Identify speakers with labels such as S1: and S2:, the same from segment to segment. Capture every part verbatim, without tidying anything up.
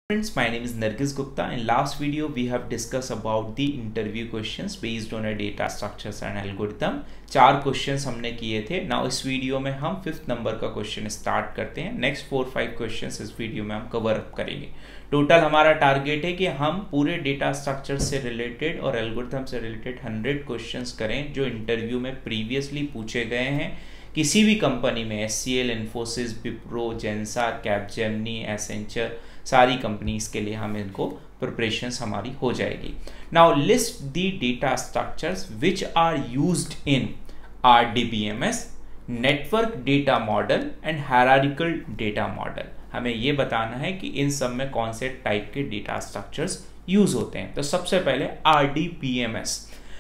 S1: Friends, my name is Nargis Gupta. In last video, we have discussed about the interview questions based on a data structures and algorithm. चार questions हमने किए थे. Now इस video में हम fifth number का question start करते हैं. नेक्स्ट फोर फाइव क्वेश्चंस इस वीडियो में हम कवर अप करेंगे. टोटल हमारा टारगेट है कि हम पूरे डेटा स्ट्रक्चर से रिलेटेड और एल्गोरिथम से रिलेटेड हंड्रेड क्वेश्चंस करें जो इंटरव्यू में प्रीवियसली पूछे गए हैं. किसी भी कंपनी में H C L, Infosys, Wipro, जेंसा, कैपजेमिनी, एसेंचर, सारी कंपनीज के लिए हम इनको प्रिपरेशंस हमारी हो जाएगी. Now list the data structures which are used in R D B M S, network data model and hierarchical data model. हमें ये बताना है कि इन सब में कौन से टाइप के डेटा स्ट्रक्चर्स यूज होते हैं. तो सबसे पहले R D B M S,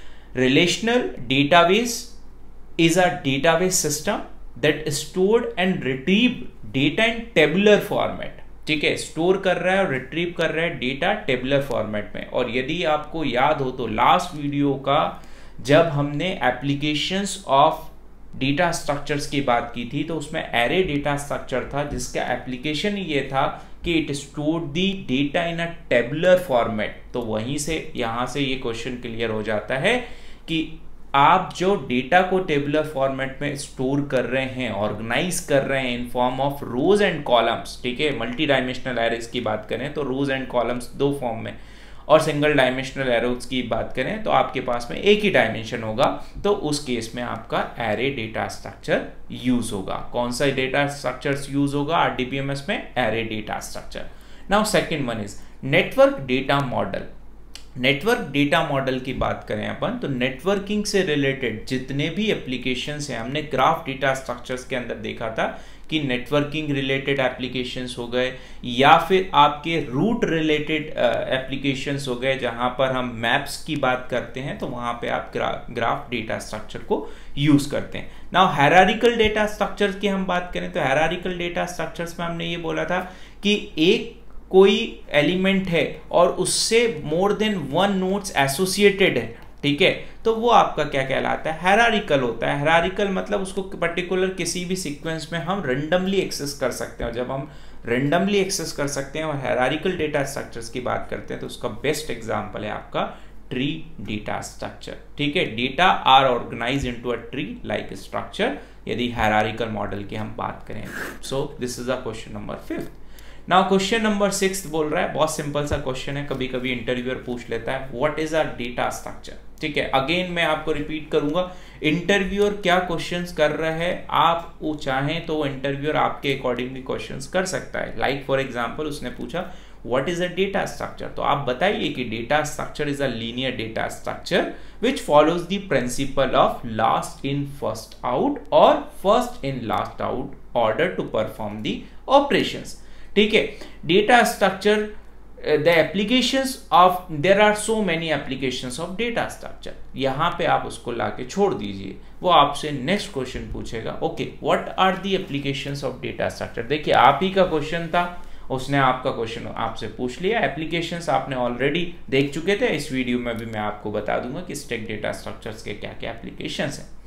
S1: relational database is a database system that stored and retrieve data in tabular format. ठीक है, स्टोर कर रहा है और रिट्रीव कर रहा है डेटा टेबुलर फॉर्मेट में. और यदि आपको याद हो तो लास्ट वीडियो का जब हमने एप्लीकेशंस ऑफ डेटा स्ट्रक्चर्स की बात की थी तो उसमें एरे डेटा स्ट्रक्चर था जिसका एप्लीकेशन ये था कि it stored the data in a tabular format. तो वहीं से यहां से ये क्वेश्चन क्लियर हो जाता है कि आप जो डेटा को टेबुलर फॉर्मेट में स्टोर कर रहे हैं, ऑर्गेनाइज कर रहे हैं in form of rows and columns. ठीक है, मल्टी डायमेंशनल एरेज की बात करें तो रोज एंड कॉलम्स दो फॉर्म में, और सिंगल डायमेंशनल एरोज की बात करें तो आपके पास में एक ही डायमेंशन होगा. तो उस केस में आपका एरे डेटा स्ट्रक्चर यूज होगा. कौन सा डेटा स्ट्रक्चर्स यूज होगा R D B M S में? Array data structure. Now second one is network data model. Network data model की बात करें अपन तो नेटवर्किंग से रिलेटेड जितने भी एप्लीकेशंस हैं, हमने ग्राफ डेटा स्ट्रक्चर्स के अंदर देखा था कि नेटवर्किंग रिलेटेड एप्लीकेशंस हो गए या फिर आपके रूट रिलेटेड एप्लीकेशंस हो गए. जहां पर हम मैप्स की बात करते हैं तो वहां पे आप ग्रा, ग्राफ डेटा स्ट्रक्चर को यूज करते हैं. नाउ हायरार्किकल डेटा स्ट्रक्चर्स की हम बात करें तो हायरार्किकल डेटा स्ट्रक्चर्स में हमने ये बोला था कि एक कोई एलिमेंट है और उससे more than one nodes associated है. ठीक है, तो वो आपका क्या कहलाता है? हायरार्किकल होता है. हायरार्किकल मतलब उसको पर्टिकुलर किसी भी सीक्वेंस में हम रैंडमली एक्सेस कर सकते हैं. और जब हम रैंडमली एक्सेस कर सकते हैं और हायरार्किकल डेटा स्ट्रक्चर्स की बात करते हैं तो उसका बेस्ट एग्जांपल है आपका ट्री डेटा स्ट्रक्चर. ठीक है, data are organise into a tree like structure यदि हायरार्किकल मॉडल की हम बात करें. So this is a question number fifth. Now question number six बोल रहा है, बहुत सिंपल सा क्वेश्चन है, कभी कभी इंटरव्यूअर पूछ लेता है, what is a data structure. ठीक है, अगेन मैं आपको रिपीट करूंगा, इंटरव्यूअर क्या क्वेश्चंस कर रहा है, आप वो चाहें तो वो इंटरव्यूअर आपके अकॉर्डिंगली क्वेश्चंस कर सकता है. लाइक फॉर एग्जांपल उसने पूछा what is a data structure, तो आप बताइए कि data structure is a linear data structure which follows the principle of last in first out और first in last out order to perform the operations. ठीक है, data structure the applications of there are so many applications of data structure. यहां पे आप उसको लाके छोड़ दीजिए, वो आपसे नेक्स्ट क्वेश्चन पूछेगा, okay what are the applications of data structure. देखिए आप ही का क्वेश्चन था, उसने आपका क्वेश्चन आपसे पूछ लिया. एप्लीकेशंस आपने ऑलरेडी देख चुके थे, इस वीडियो में भी मैं आपको बता दूंगा कि स्टैक डेटा स्ट्रक्चर्स के क्या क्या एप्लीकेशंस हैं.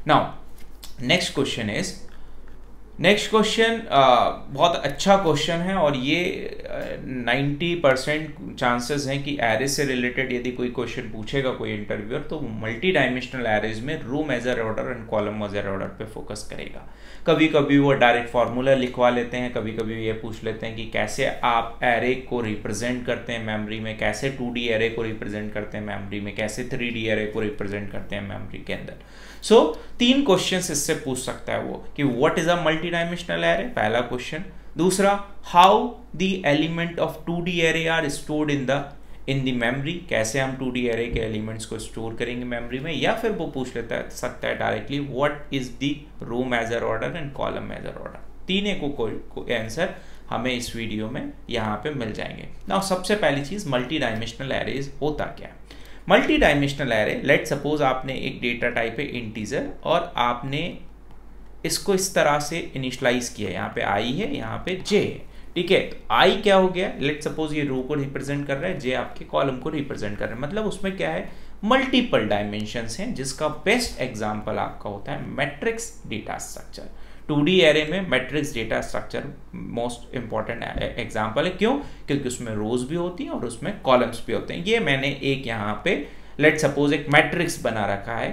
S1: Now next question is next question बहुत अच्छा क्वेश्चन है और ये नाइन्टी परसेंट चांसेस हैं कि एरे से रिलेटेड यदि कोई क्वेश्चन पूछेगा कोई इंटरव्यूअर तो मल्टी डायमेंशनल एरेज में row major order and column major order पे फोकस करेगा. कभी कभी वो डायरेक्ट फार्मूला लिखवा लेते हैं, कभी कभी ये पूछ लेते हैं कि कैसे आप एरे को रिप्रेजेंट करते हैं मेमोरी में, कैसे टू डी एरे को रिप्रेजेंट करते हैं मेमोरी में, कैसे थ्री डी एरे को रिप्रेजेंट करते हैं मेमोरी के अंदर. सो so, तीन क्वेश्चंस इससे पूछ सकता है वो कि what is a multi dimensional array, पहला क्वेश्चन. दूसरा, how the element of two D array are stored in the in the memory, कैसे हम टू डी एरे के एलिमेंट्स को स्टोर करेंगे मेमोरी में. या फिर वो पूछ लेता है सकता है directly what is the row major order and column major order. तीनों को कोई को आंसर हमें इस वीडियो में यहाँ पे मिल जाएंगे. नाउ सबसे पहली चीज, मल्टी डायमेंशनल एरेज होता क्या है? Multi dimensional array, let suppose आपने एक डेटा टाइप है इंटीजर और आपने इसको इस तरह से इनिशियलाइज किया. यहाँ पे आई है, यहाँ पे जे है. ठीक है, तो आई क्या हो गया, लेट सपोज ये रो को रिप्रेजेंट कर रहा है, जे आपके कॉलम को रिप्रेजेंट कर रहा है. मतलब उसमें क्या है, मल्टीपल डायमेंशंस हैं, जिसका बेस्ट एग्जांपल आपका होता है matrix data structure. Two D array में matrix data structure most important example है। क्यों? क्योंकि उसमें रोज भी होती हैं और उसमें कॉलम्स भी होते हैं। ये मैंने एक यहाँ पे लेट सपोज एक मैट्रिक्स बना रखा है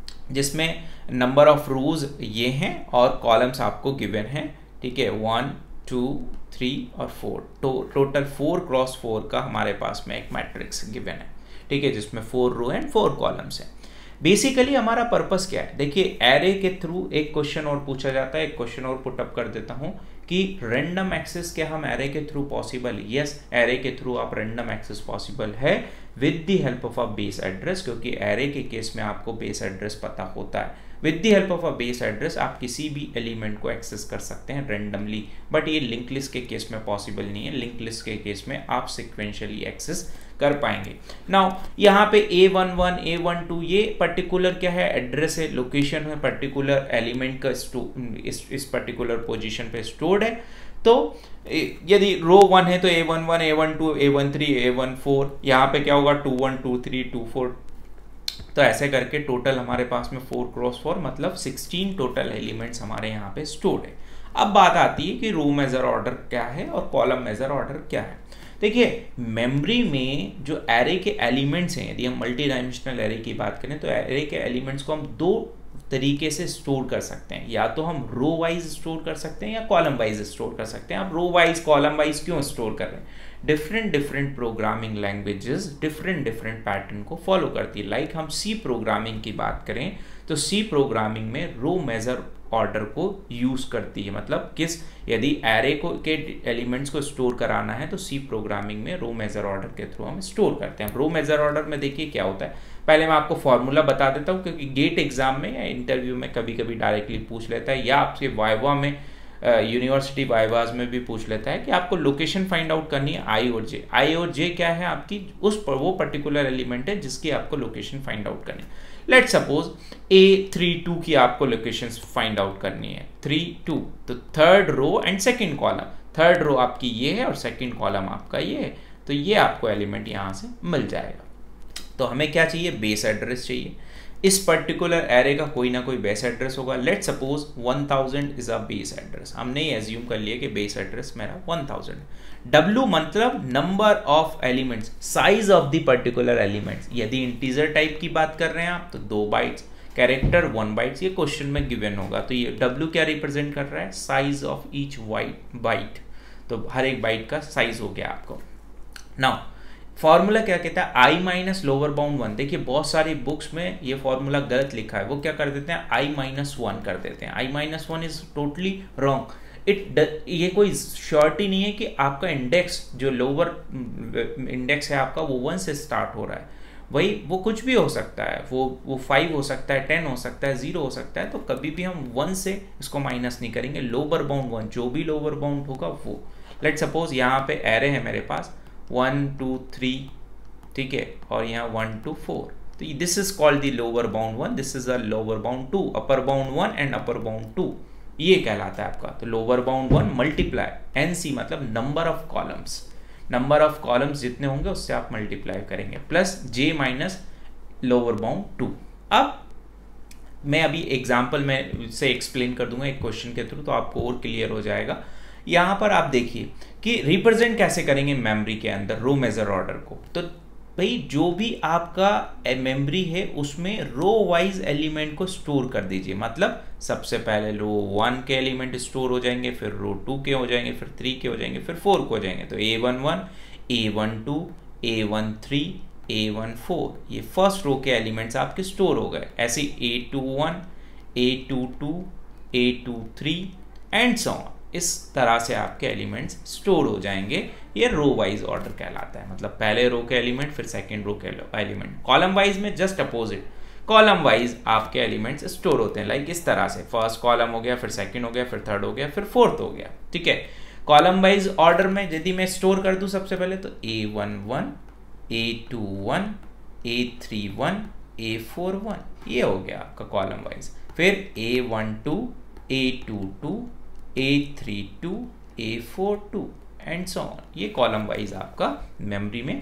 S1: जिसमें नंबर ऑफ रोज ये हैं और कॉलम्स आपको गिवन हैं, ठीक है, वन टू थ्री और फोर, तो टोटल फोर क्रॉस फोर का हमारे पास में एक मैट्रिक्स गिवन है, ठीक है, जिसमें four rows and four columns हैं। बेसिकली हमारा पर्पस क्या है? देखिए, एरे के थ्रू एक क्वेश्चन और पूछा जाता है, एक क्वेश्चन और पुट अप कर देता हूं कि रैंडम एक्सेस क्या हम एरे के थ्रू पॉसिबल? यस, एरे के थ्रू आप रैंडम एक्सेस पॉसिबल है with the help of a base address, क्योंकि एरे के केस में आपको बेस एड्रेस पता होता है। With the help of a base address आप किसी भी एलिमेंट को एक्सेस कर सकते हैं रैंडमली, बट ये लिंक लिस्ट के केस में पॉसिबल नहीं है। लिंक लिस्ट के केस में आप सिक्वेंशियली एक्सेस कर पाएंगे। नाउ यहाँ पे A one one, A one two ये पर्टिकुलर क्या है? एड्रेस है, लोकेशन है, पर्टिकुलर एलिमेंट का इस इस पर्टिकुलर पोजीशन पे स्टोर्ड है। तो यदि रो वन है तो A one one, A one two, A one three, A one four, यहाँ पे क्या होगा? Two one, two three, two four. तो ऐसे करके टोटल हमारे पास में फोर क्रॉस फोर मतलब सिक्सटीन टोटल एलिमेंट्स हमारे यहाँ पे स्टोर्ड है। अब बात आती है कि रो मेजर ऑर्डर क्या है और कॉलम मेजर ऑर्डर क्या है। देखिए, मेमोरी में जो एरे के एलिमेंट्स हैं, यदि हम मल्टी डायमेंशनल एरे की बात करें तो एरे के एलिमेंट्स को हम दो तरीके से स्टोर कर सकते हैं। या तो हम रो वाइज स्टोर कर सकते हैं या कॉलम वाइज स्टोर कर सकते हैं। आप रो वाइज, कॉलम वाइज क्यों स्टोर कर रहे हैं? Different different programming languages different different pattern को फॉलो करती है। लाइक हम सी प्रोग्रामिंग की बात करें तो सी प्रोग्रामिंग में रो मेजर ऑर्डर को यूज करती है। मतलब किस, यदि एरे को के एलिमेंट्स को स्टोर कराना है तो सी प्रोग्रामिंग में रो मेजर ऑर्डर के थ्रू हम स्टोर करते हैं। रो मेजर ऑर्डर में देखिए क्या होता है, पहले मैं आपको फॉर्मूला बता देता हूँ, क्योंकि गेट एग्जाम में या इंटरव्यू में कभी कभी डायरेक्टली पूछ लेता है, या आपके वाइवा में, यूनिवर्सिटी वाइवाज में भी पूछ लेता है कि आपको लोकेशन फाइंड आउट करनी है आई और जे। आई और जे क्या है? आपकी उस पर वो पर्टिकुलर एलिमेंट है जिसकी आपको लोकेशन फाइंड आउट करनी है। Let suppose A three two की आपको लोकेशन फाइंड आउट करनी है, थ्री टू, तो third row and second column, third row आपकी ये है और सेकेंड कॉलम आपका ये है, तो ये आपको एलिमेंट यहाँ से मिल जाएगा। तो हमें क्या चाहिए? बेस एड्रेस चाहिए। इस पर्टिकुलर एरे का कोई ना कोई बेस एड्रेस होगा। Let suppose one thousand is a base address. हमने ये एज्यूम कर लिया कि बेस एड्रेस मेरा वन थाउजेंड। W मतलब number of elements, size of the particular elements. यदि इंटीजर टाइप की बात कर रहे हैं आप तो दो बाइट्स, कैरेक्टर वन बाइट्स, ये क्वेश्चन में गिवन होगा। तो ये W क्या रिप्रेजेंट कर रहा है? Size of each white byte. तो हर एक बाइट का साइज हो गया आपको। नाउ फॉर्मूला क्या कहता है? I minus lower bound one. देखिए, बहुत सारी बुक्स में ये फॉर्मूला गलत लिखा है। वो क्या कर देते हैं? आई माइनस वन कर देते हैं। I minus one is totally wrong. It ये कोई श्योरिटी नहीं है कि आपका इंडेक्स, जो लोअर इंडेक्स है आपका, वो वन से स्टार्ट हो रहा है। वही वो कुछ भी हो सकता है, वो वो फाइव हो सकता है, टेन हो सकता है, जीरो हो सकता है। तो कभी भी हम वन से इसको माइनस नहीं करेंगे। लोअर बाउंड वन, जो भी लोअर बाउंड होगा वो। लेट सपोज यहाँ पे एरे है मेरे पास वन टू थ्री, ठीक है, और यहाँ वन टू फोर। तो this is called the lower bound one, this is a lower bound two, upper bound one and upper bound two, ये कहलाता है आपका। तो lower bound one multiply N C मतलब number of columns, number of columns जितने होंगे उससे आप मल्टीप्लाई करेंगे, plus J minus lower bound two. अब मैं अभी एग्जाम्पल में से एक्सप्लेन कर दूंगा एक क्वेश्चन के थ्रू, तो आपको और क्लियर हो जाएगा। यहां पर आप देखिए कि रिप्रेजेंट कैसे करेंगे मेमोरी के अंदर रो मेजर ऑर्डर को। तो भाई जो भी आपका मेमोरी है उसमें रो वाइज एलिमेंट को स्टोर कर दीजिए। मतलब सबसे पहले रो वन के एलिमेंट स्टोर हो जाएंगे, फिर रो टू के हो जाएंगे, फिर थ्री के हो जाएंगे, फिर फोर के हो जाएंगे। तो A one one, A one two, A one three, A one four, ये फर्स्ट रो के एलिमेंट्स आपके स्टोर हो गए। ऐसे A two one, A two two, A two three and so on. इस तरह से आपके एलिमेंट्स स्टोर हो जाएंगे। ये रो वाइज ऑर्डर कहलाता है। मतलब पहले रो के एलिमेंट, फिर सेकंड रो के एलिमेंट। कॉलम वाइज में जस्ट अपोजिट, कॉलम वाइज आपके एलिमेंट्स स्टोर होते हैं। लाइक इस तरह से, फर्स्ट कॉलम हो गया, फिर सेकंड हो गया, फिर थर्ड हो गया, फिर फोर्थ हो गया। ठीक है, कॉलम वाइज ऑर्डर में यदि मैं स्टोर कर दूं सबसे पहले तो A one one, A two one, A three one, A four one, ये हो गया आपका कॉलम वाइज। फिर A one two, A two two, A three two, A four two and so on. ये कॉलम वाइज आपका memory में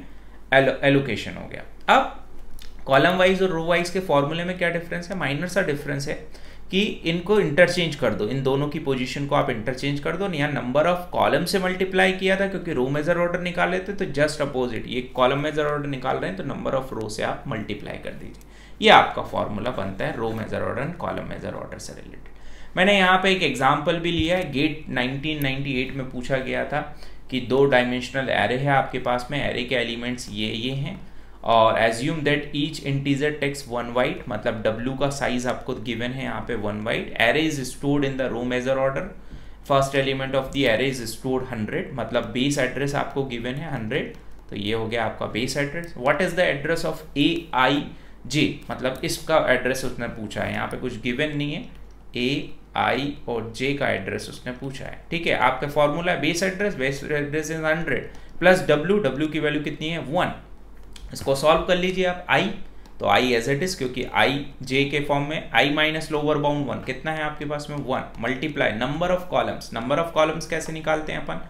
S1: allocation हो गया। अब कॉलम वाइज और रो वाइज के फॉर्मूले में क्या डिफरेंस है? माइनर सा डिफरेंस है कि इनको इंटरचेंज कर दो, इन दोनों की पोजीशन को आप इंटरचेंज कर दो। यहाँ नंबर ऑफ कॉलम से मल्टीप्लाई किया था क्योंकि रो मेजर ऑर्डर निकाले थे, तो जस्ट अपोजिट ये कॉलम मेजर ऑर्डर निकाल रहे हैं तो नंबर ऑफ रो से आप मल्टीप्लाई कर दीजिए। ये आपका फॉर्मूला बनता है row major order and column major order से रिलेटेड। मैंने यहाँ पे एक एग्जाम्पल भी लिया है, गेट नाइनटीन नाइंटी एट में पूछा गया था कि दो डायमेंशनल एरे है आपके पास में, एरे के एलिमेंट्स ये ये हैं और assume that each integer takes one byte, मतलब W का साइज आपको गिवन है यहाँ पे one byte. Array is stored in the row major order, first element of the array is stored hundred, मतलब बेस एड्रेस आपको गिवन है hundred, तो ये हो गया आपका base address. What is the address of A I J, मतलब इसका एड्रेस उसने पूछा है, यहाँ पे कुछ गिवन नहीं है, ए आई और जे का एड्रेस उसने पूछा है। ठीक है, आपका फॉर्मूला है base address, base address is hundred plus W, W की वैल्यू कितनी है वन। इसको सॉल्व कर लीजिए आप i, तो i एज इट इज, क्योंकि i j के फॉर्म में i minus lower bound one कितना है आपके पास में one, multiply number of columns. Number of columns कैसे निकालते हैं अपन,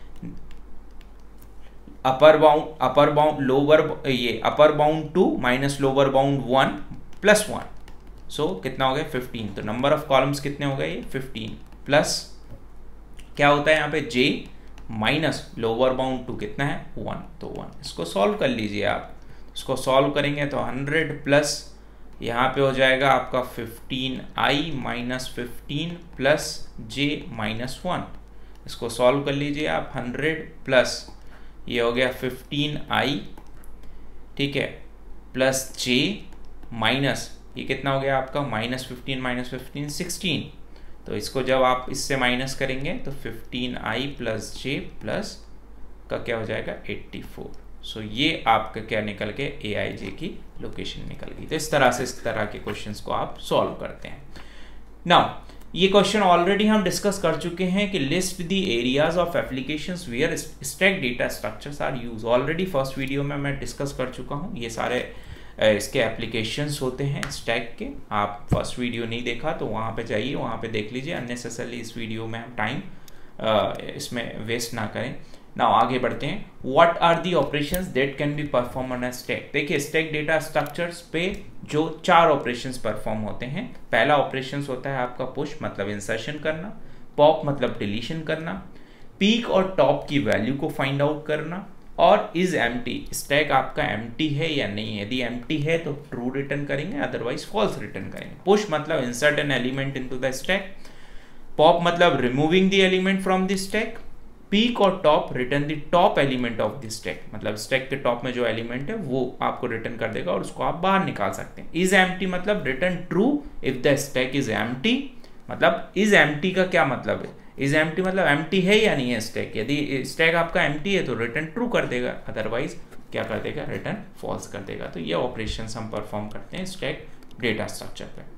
S1: upper bound upper bound lower, ये upper bound two minus lower bound one plus one, so कितना हो गया फिफ्टीन। तो नंबर ऑफ कॉलम्स कितने हो गए ये फिफ्टीन, प्लस क्या होता है यहाँ पे j minus lower bound two कितना है वन, तो वन। इसको सॉल्व कर लीजिए आप, इसको सॉल्व करेंगे तो हंड्रेड प्लस यहाँ पे हो जाएगा आपका fifteen I minus fifteen plus J minus one. इसको सॉल्व कर लीजिए आप, हंड्रेड प्लस ये हो गया फिफ्टीन आई, ठीक है, प्लस जे माइनस ये कितना हो गया आपका minus fifteen minus fifteen sixteen, तो इसको जब आप इससे माइनस करेंगे तो fifteen I plus J plus का क्या हो जाएगा एट्टी फोर। सो ये आपका क्या निकल के ए आई जे की लोकेशन निकल गई। तो इस तरह से इस तरह के क्वेश्चंस को आप सॉल्व करते हैं। नाउ ये क्वेश्चन ऑलरेडी हम डिस्कस कर चुके हैं कि list the areas of applications where stack data structures are use. Already first video में मैं डिस्कस कर चुका हूँ, ये सारे इसके एप्लीकेशंस होते हैं स्टैक के। आप फर्स्ट वीडियो नहीं देखा तो वहाँ पे जाइए, वहाँ पे देख लीजिए। अननेसेसरली इस वीडियो में हम टाइम इसमें वेस्ट ना करें। ना आगे बढ़ते हैं, what are the operations that can be perform on a stack. देखिए स्टैक डेटा स्ट्रक्चर्स पे जो चार ऑपरेशंस परफॉर्म होते हैं। पहला ऑपरेशंस होता है आपका पुश, मतलब इंसर्शन करना, पॉप मतलब डिलीशन करना, पीक और टॉप की वैल्यू को फाइंड आउट करना, और इज एम्प्टी, स्टैक आपका एम्प्टी है या नहीं है। यदि एम्प्टी है तो ट्रू रिटर्न करेंगे, अदरवाइज फॉल्स रिटर्न करेंगे। पुश मतलब insert an element into the stack, pop मतलब removing the element from the stack, peek और top return the top element of the stack, मतलब स्टैक के टॉप में जो एलिमेंट है वो आपको रिटर्न कर देगा और उसको आप बाहर निकाल सकते हैं। इज एम्प्टी मतलब return true if the stack is empty, मतलब इज एम्प्टी का क्या मतलब है, इज एम्प्टी मतलब एम्प्टी है या नहीं है स्टैक। यदि स्टैक आपका एम्प्टी है तो रिटर्न ट्रू कर देगा, अदरवाइज क्या कर देगा रिटर्न फॉल्स कर देगा। तो ये ऑपरेशंस हम परफॉर्म करते हैं स्टैक डेटा स्ट्रक्चर पे।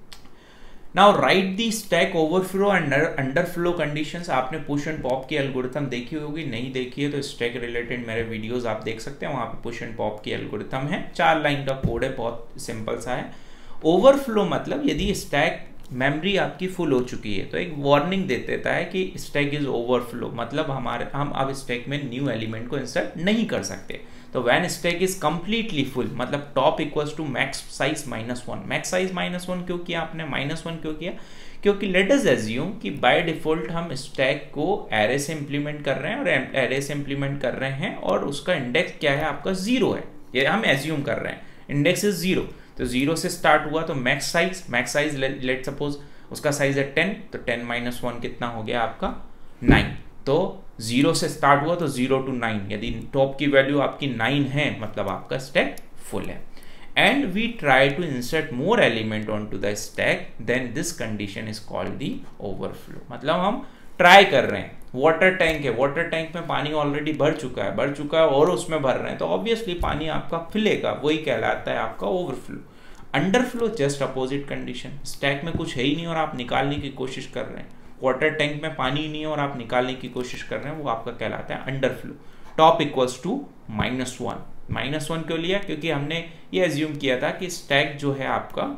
S1: Now write the stack overflow and underflow conditions. आपने पुश एंड पॉप की एल्गोरिथम देखी होगी, नहीं देखी है तो स्टैक रिलेटेड मेरे वीडियोस आप देख सकते हैं, वहाँ पे पुश एंड पॉप की एल्गोरिथम है, चार लाइन का कोड है, बहुत सिंपल सा है। ओवरफ्लो मतलब यदि स्टैक मेमोरी आपकी फुल हो चुकी है तो एक वार्निंग दे देता है कि स्टैक इज ओवरफ्लो, मतलब हमारे हम अब स्टैक में न्यू एलिमेंट को इंसर्ट नहीं कर सकते। तो when stack is completely full, मतलब top equals to max size minus one. Max size minus one क्यों किया आपने, माइनस वन क्यों किया, क्योंकि लेट अस एज्यूम कि बाय डिफॉल्ट हम स्टैक को एरे से इंप्लीमेंट कर रहे हैं और एरे से इंप्लीमेंट कर रहे हैं और उसका इंडेक्स क्या है आपका जीरो है, ये हम एज्यूम कर रहे हैं, इंडेक्स इज जीरो। तो जीरो से स्टार्ट हुआ तो max size, max size let suppose उसका साइज है टेन, तो टेन माइनस वन कितना हो गया आपका नाइन। तो जीरो से स्टार्ट हुआ तो जीरो टू नाइन, यदि टॉप की वैल्यू आपकी नाइन है मतलब आपका स्टैक फुल है। And we try to insert more element on to the stack, then this condition is called the overflow. मतलब हम ट्राई कर रहे हैं, वाटर टैंक है, वाटर टैंक में पानी ऑलरेडी भर चुका है भर चुका है और उसमें भर रहे हैं तो ऑब्वियसली पानी आपका फिलेगा, वही कहलाता है आपका overflow. Underflow just opposite condition, stack में कुछ है ही नहीं और आप निकालने की कोशिश कर रहे हैं, वाटर टैंक में पानी ही नहीं है और आप निकालने की कोशिश कर रहे हैं, वो आपका कहलाता है underflow. Top equals to minus one, minus one क्यों लिया, क्योंकि हमने ये एज्यूम किया था कि स्टैक जो है आपका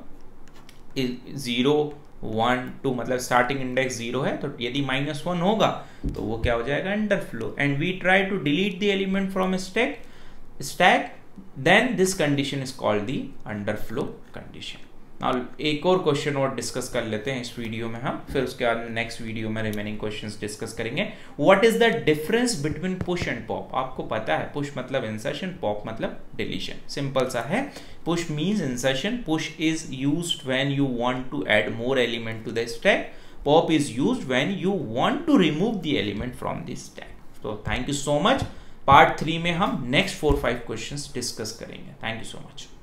S1: जीरो वन टू, मतलब स्टार्टिंग इंडेक्स जीरो है, तो यदि माइनस वन होगा तो वो क्या हो जाएगा underflow. And we try to delete the element from stack stack then this condition is called the underflow condition. Now एक और क्वेश्चन और डिस्कस कर लेते हैं इस वीडियो में हम, फिर उसके बाद नेक्स्ट वीडियो में रिमेनिंग क्वेश्चंस डिस्कस करेंगे। What is the difference between push and pop? आपको पता है पुश मतलब इंसर्शन, पॉप मतलब डिलीशन। सिंपल सा है। Push means insertion, push is used when you want to add more element to the stack, pop is used when you want to remove the element from the stack. तो thank you so much. Part three में हम next four five questions discuss करेंगे। Thank you so much.